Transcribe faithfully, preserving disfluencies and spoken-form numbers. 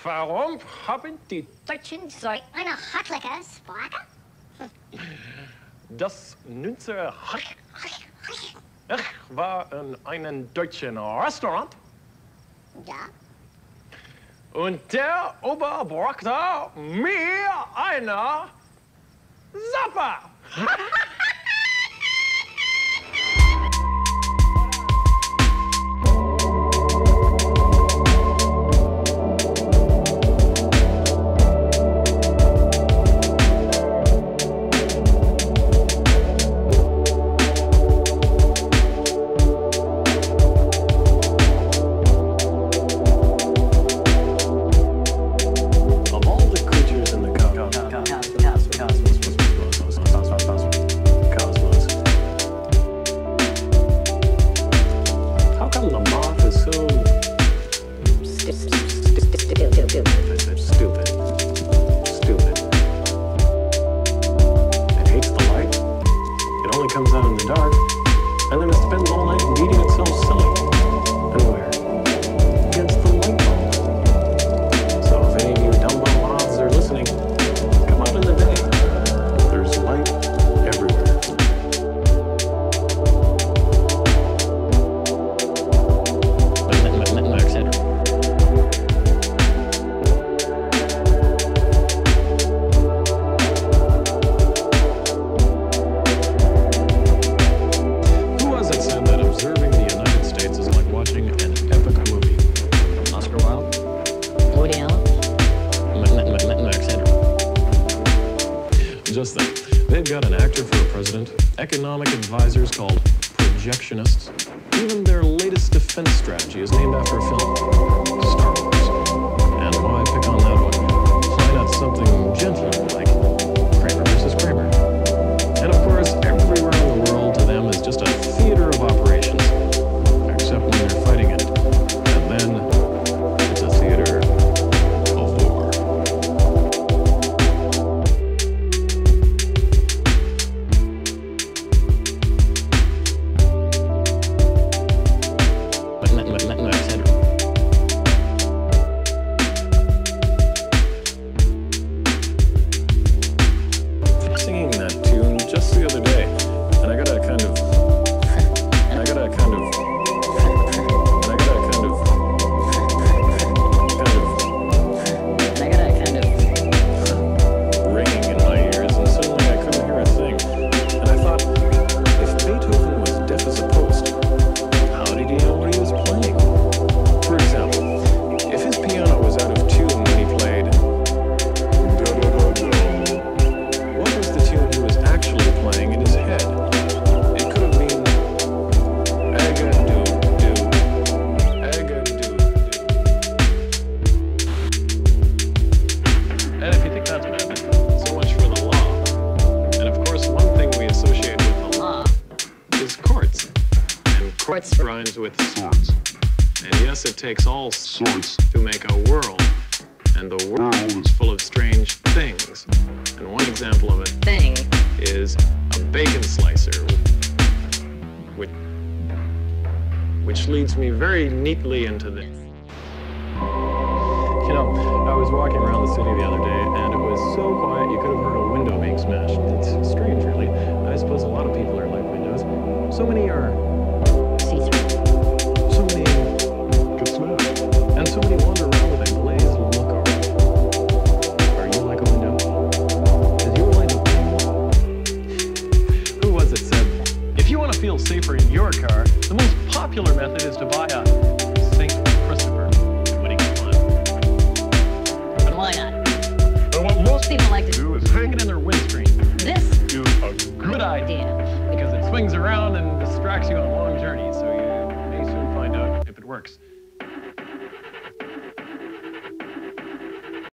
Warum haben die Deutschen so eine hartliche Sprache? das Nünze Ich war in einem deutschen Restaurant. Ja. Und der Ober brachte mir eine Suppe. Just think, they've got an actor for a president, economic advisors called projectionists. Even their latest defense strategy is named after a film, Star Wars. And why pick on that one? Why not something gentler like Kramer versus Kramer? And of course, everywhere in the world to them is just a theater of operations, except when they're fighting in it. And then it's a theater of war. Rhymes with swords. And yes, it takes all sorts to make a world. And the world is full of strange things. And one example of a thing is a bacon slicer, which, which leads me very neatly into this. You know, I was walking around the city the other day, and it was so quiet you could have heard a window being smashed. It's strange, really. I suppose a lot of people are like windows. So many are so many get smashed. And so many wander around with a glazed look over. Are you like a window? Is your light a thing? Who was it said, if you want to feel safer in your car, the most popular method is to buy a Saint Christopher when he can climb. But why not? But what most People like to do is hang it in their windscreen. This is a good idea. Because it swings around and distracts you on long journeys, so you may soon find out if it works.